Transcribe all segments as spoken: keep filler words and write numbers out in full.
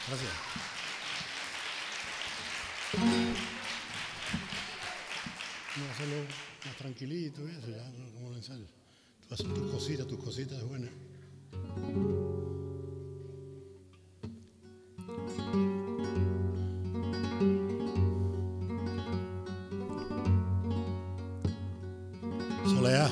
Gracias. Vamos a hacerlo más tranquilito y eso, ya, no como un ensayo. Tú haces tus cositas, tus cositas buenas. Soledad.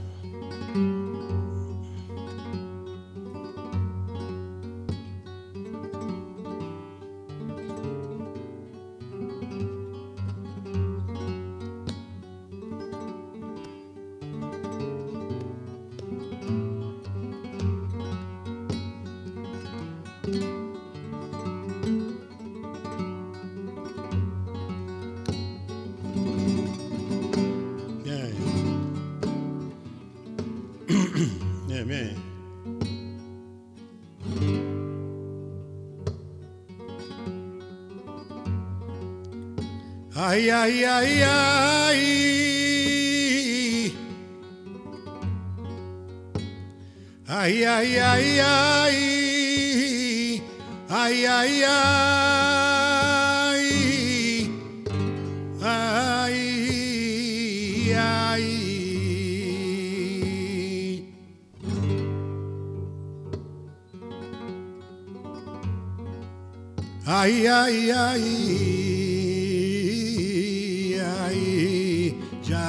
Bien, bien. Ay, ay, ay, ay. Ay, ay, ay, ay. Ay, ay, ay. Ay, ay. Ay, ay, ay, ay, ya.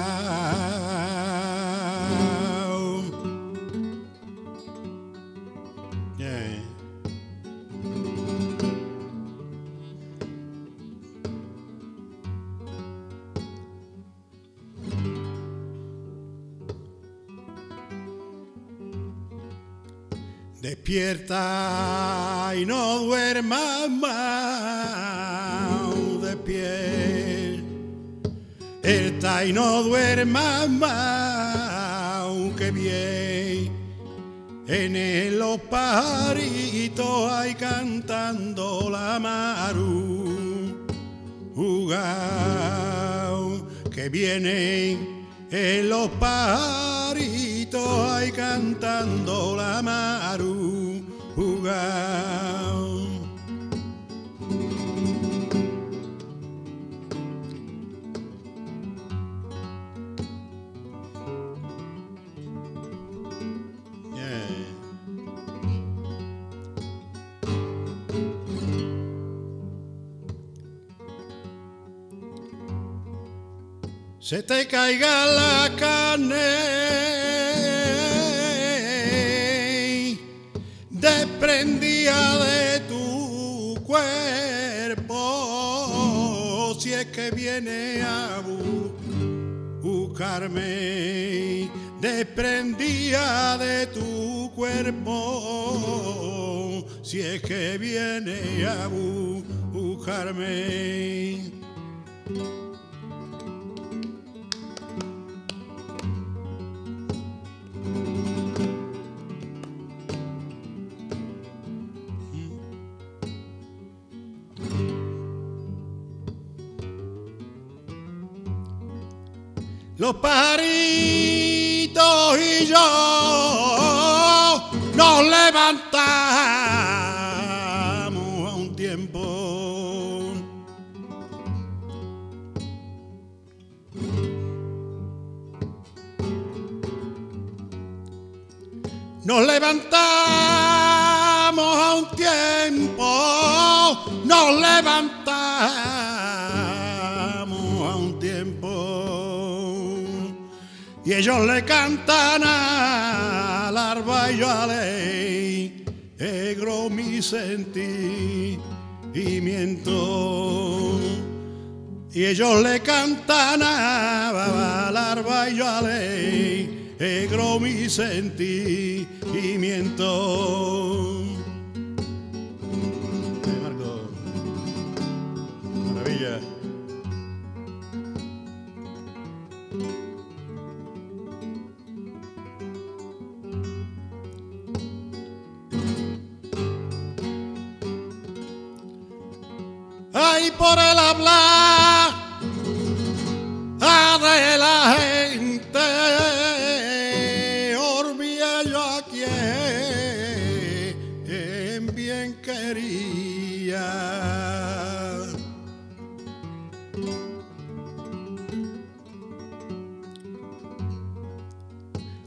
Yeah. Despierta y no duermas más, despierta y no duermas más, que bien en los pajaritos hay cantando la maru, jugao, que vienen en los pajaritos hay cantando la maru, jugao. Se te caiga la carne desprendida de tu cuerpo, si es que viene a bu buscarme, desprendida de tu cuerpo, si es que viene a bu buscarme. Los pajaritos y yo nos levantamos a un tiempo. Nos levantamos a un tiempo, nos levantamos a un tiempo. Y ellos le cantan al arba y yo a ley, egro mi sentimiento. Y ellos le cantan al arba y yo a ley, egro mi sentimiento. Ay, Marco, maravilla. Ay, por el hablar de la gente, olvidé yo a quien bien quería.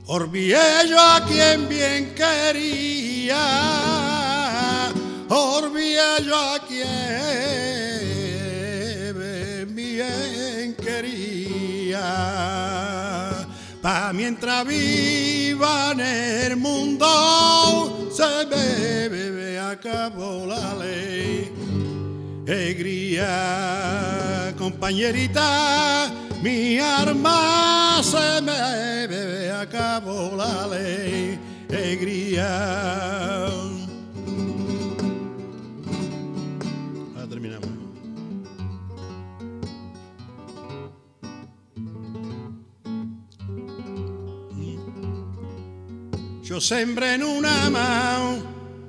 Olvidé yo a quien bien quería, olvidé yo a quien bien quería. Pa' mientras viva en el mundo, se me, me, me acabó la ley. Alegría, compañerita, mi arma se me, me, me acabó la ley. Alegría. Ahora terminamos. Yo sembré en una mano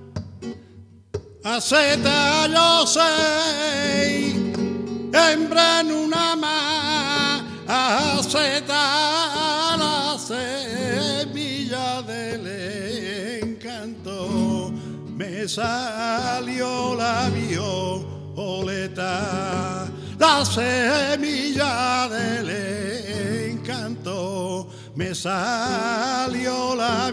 aceta, yo sé, sembré en una mano aceta, la semilla del encanto, me salió la violeta, la semilla del encanto, me salió la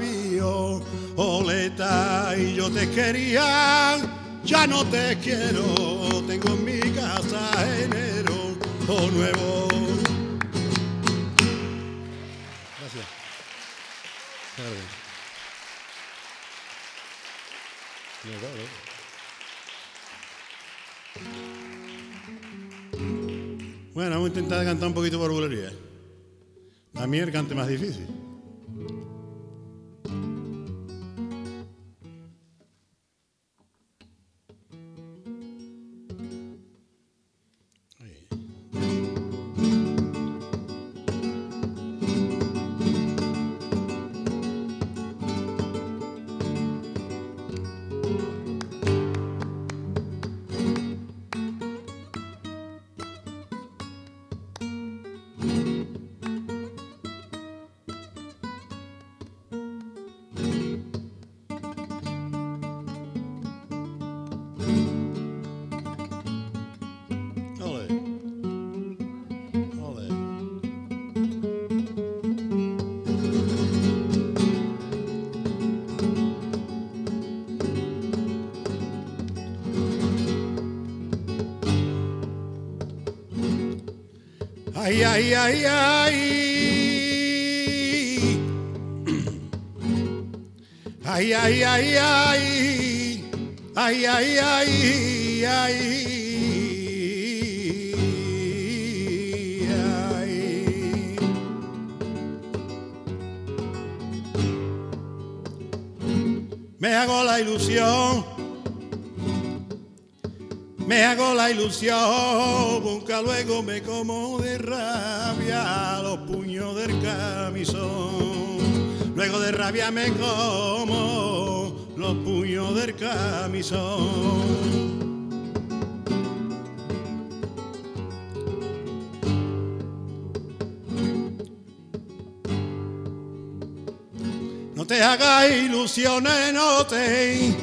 violeta y yo te quería, ya no te quiero, tengo en mi casa enero o nuevo. Gracias. Gracias. Bueno, vamos a intentar cantar un poquito por bulería. También el cante más difícil. Ay, ay, ay, ay. Ay, ay, ay, ay. Ay, ay, ay, ay. Ay. Me hago la ilusión. Me hago la ilusión, nunca luego me como de rabia los puños del camisón. Luego de rabia me como los puños del camisón. No te hagas ilusiones, no te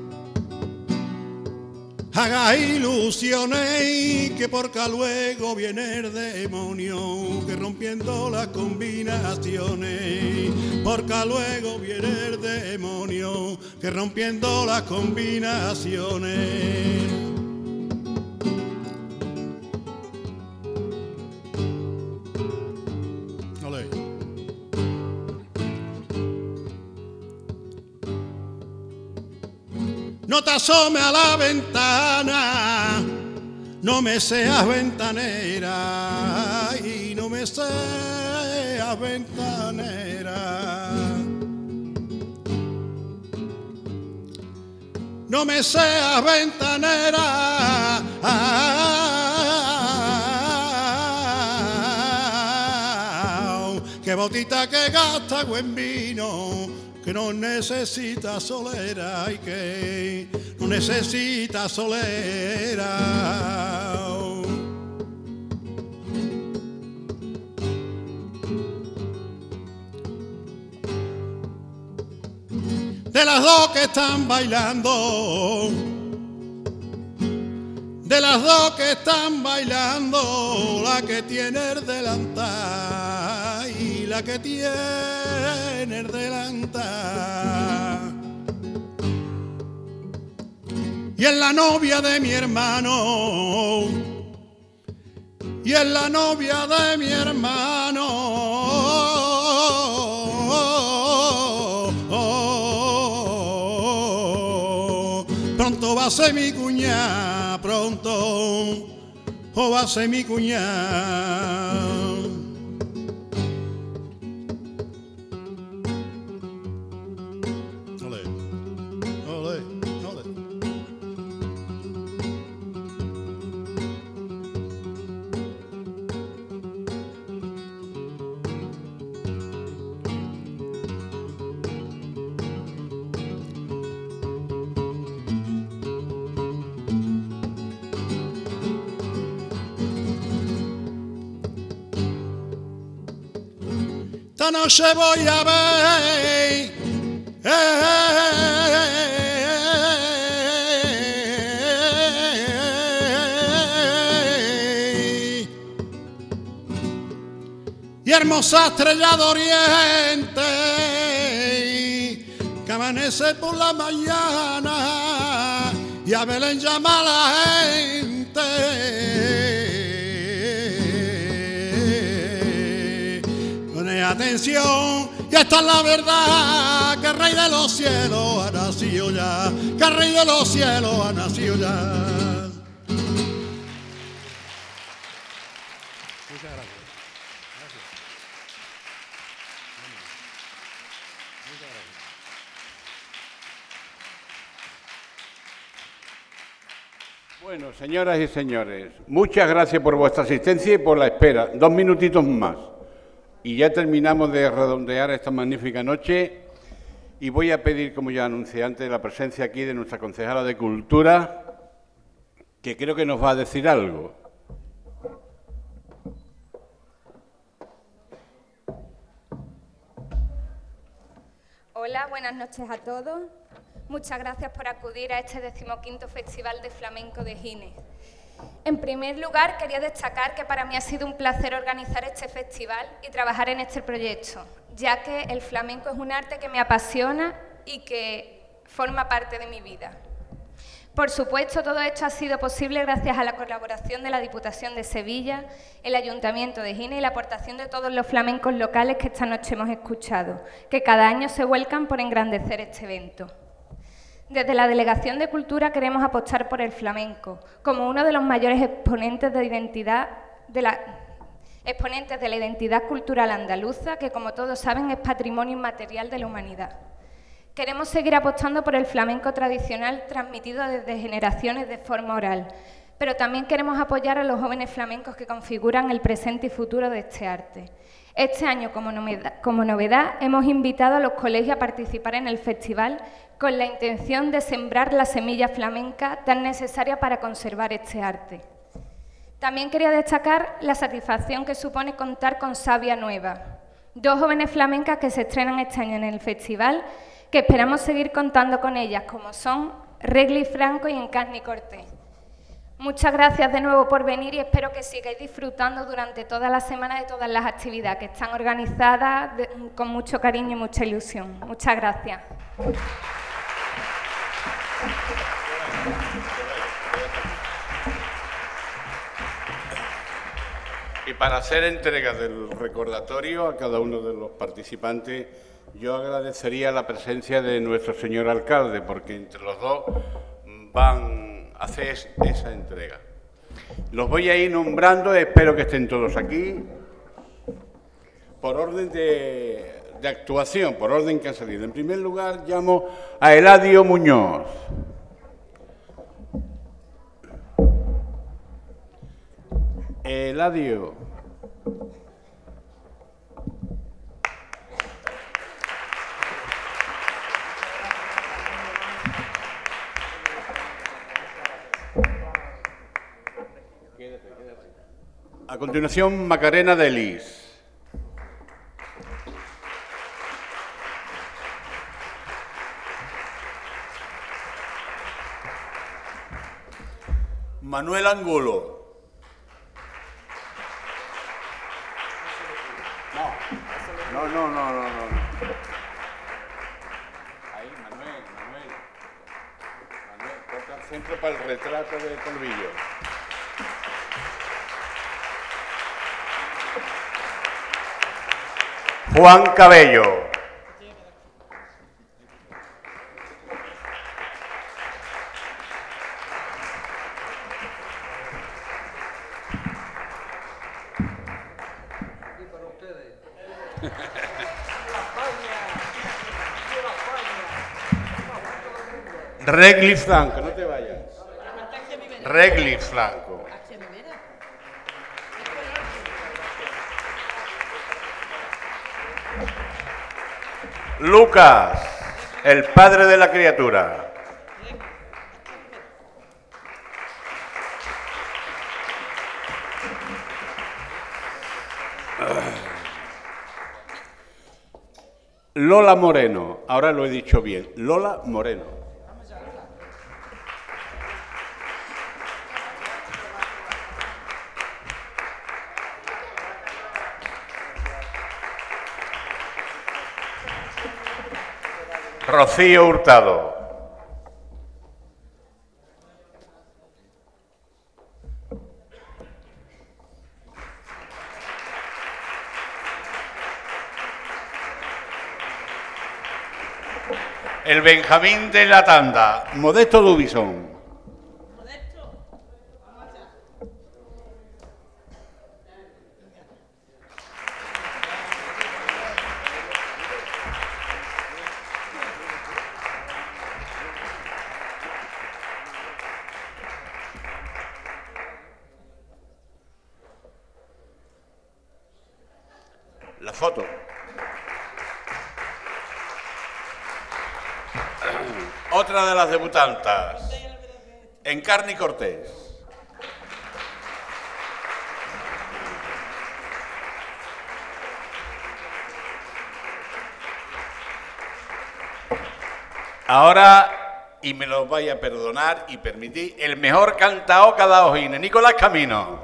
haga ilusiones, que porca luego viene el demonio, que rompiendo las combinaciones, porca luego viene el demonio, que rompiendo las combinaciones. Olé. No te asomes a la ventana, no me seas ventanera, y no me seas ventanera. No me seas ventanera, que botita que gasta buen vino, que no necesita solera y que no necesita solera. De las dos que están bailando, de las dos que están bailando, la que tiene el delantal y la que tiene el delantal. Y es la novia de mi hermano, y es la novia de mi hermano. Pronto va a ser mi cuñada, pronto o va a ser mi cuñada. Ole, ole, ole. Esta noche voy a ver eh, y hermosa estrella de oriente que amanece por la mañana y a Belén llama a la gente. Atención, y esta es la verdad, que el Rey de los cielos ha nacido ya, que el Rey de los cielos ha nacido ya. Muchas gracias. Gracias. Muchas gracias. Bueno, señoras y señores, muchas gracias por vuestra asistencia y por la espera. Dos minutitos más. Y ya terminamos de redondear esta magnífica noche y voy a pedir, como ya anuncié antes, la presencia aquí de nuestra concejala de Cultura, que creo que nos va a decir algo. Hola, buenas noches a todos. Muchas gracias por acudir a este decimoquinto Festival de Flamenco de Gines. En primer lugar, quería destacar que para mí ha sido un placer organizar este festival y trabajar en este proyecto, ya que el flamenco es un arte que me apasiona y que forma parte de mi vida. Por supuesto, todo esto ha sido posible gracias a la colaboración de la Diputación de Sevilla, el Ayuntamiento de Gines y la aportación de todos los flamencos locales que esta noche hemos escuchado, que cada año se vuelcan por engrandecer este evento. Desde la Delegación de Cultura queremos apostar por el flamenco como uno de los mayores exponentes de, identidad de la, exponentes de la identidad cultural andaluza, que como todos saben es patrimonio inmaterial de la humanidad. Queremos seguir apostando por el flamenco tradicional transmitido desde generaciones de forma oral, pero también queremos apoyar a los jóvenes flamencos que configuran el presente y futuro de este arte. Este año, como novedad, como novedad, hemos invitado a los colegios a participar en el festival con la intención de sembrar la semilla flamenca tan necesaria para conservar este arte. También quería destacar la satisfacción que supone contar con Sabia Nueva, dos jóvenes flamencas que se estrenan este año en el festival, que esperamos seguir contando con ellas, como son Regli Franco y Encarni Cortés. Muchas gracias de nuevo por venir y espero que sigáis disfrutando durante toda la semana de todas las actividades que están organizadas de, con mucho cariño y mucha ilusión. Muchas gracias. Y para hacer entrega del recordatorio a cada uno de los participantes, yo agradecería la presencia de nuestro señor alcalde, porque entre los dos van a hacer esa entrega. Los voy a ir nombrando, espero que estén todos aquí, por orden de, de actuación, por orden que ha salido. En primer lugar, llamo a Eladio Muñoz. Eladio. A continuación, Macarena Delis. Manuel Angulo. No. centro para el retrato de Calvillo. Juan Cabello. Regli Franco, no te vayas. Regli Franco. Lucas, el padre de la criatura. Lola Moreno, ahora lo he dicho bien, Lola Moreno. Rocío Hurtado. El Benjamín de la Tanda, Modesto Dubison. La foto. Otra de las debutantas, Encarni Cortés. Ahora, y me lo vaya a perdonar y permitir, el mejor cantao cada ojine, Nicolás Camino.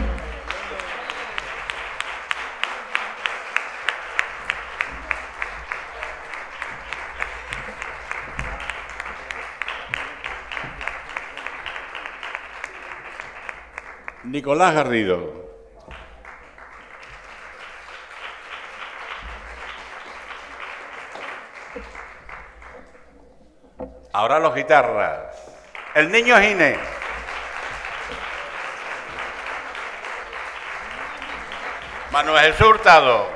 Nicolás Garrido. Ahora los guitarras. El niño Gine. Manuel Jesús Hurtado.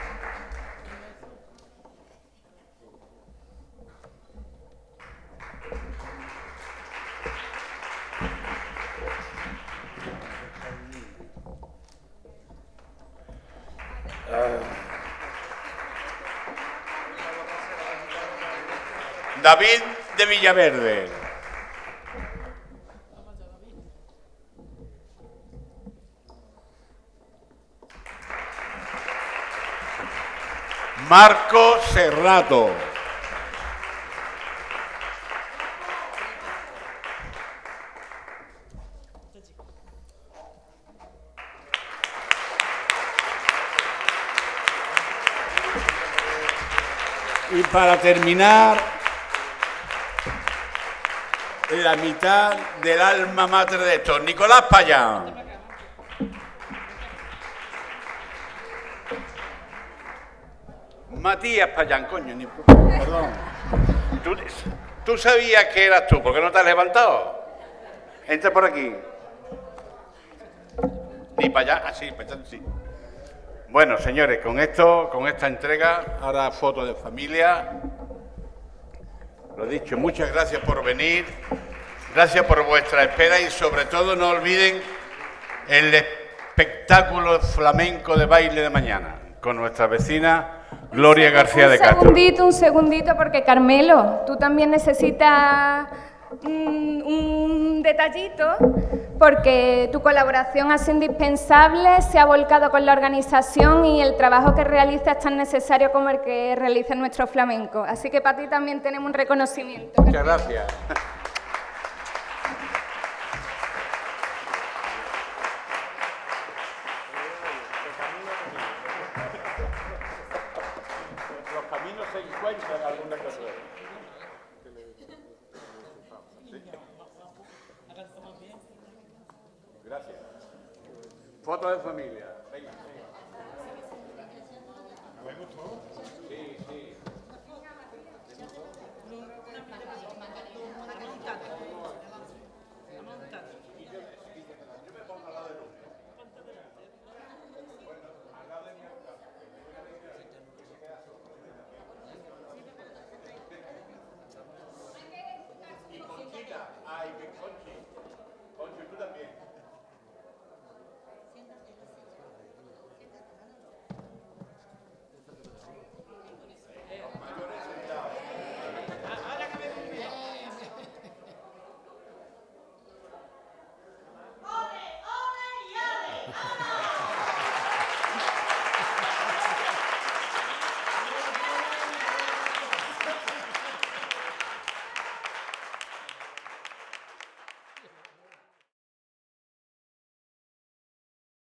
David de Villaverde. Marco Serrato. Y para terminar, la mitad del alma mater de esto, Nicolás Payán. Matías Payán, coño, ni, perdón. ¿Tú, ¿Tú sabías que eras tú? ¿Por qué no te has levantado? Entra por aquí. Ni Payán, ah, sí, Payán, sí. Bueno, señores, con esto, con esta entrega, ahora foto de familia. Lo dicho, muchas gracias por venir, gracias por vuestra espera y sobre todo no olviden el espectáculo flamenco de baile de mañana con nuestra vecina Gloria García de Castro. Un segundito, un segundito, porque Carmelo, tú también necesitas un, un detallito, porque tu colaboración ha sido indispensable, se ha volcado con la organización y el trabajo que realiza es tan necesario como el que realiza nuestro flamenco. Así que para ti también tenemos un reconocimiento. Muchas gracias. Los caminos se encuentran alguna cosa. Gracias. Foto de familia. Venga, sí. ¿Vemos todos? Sí, sí.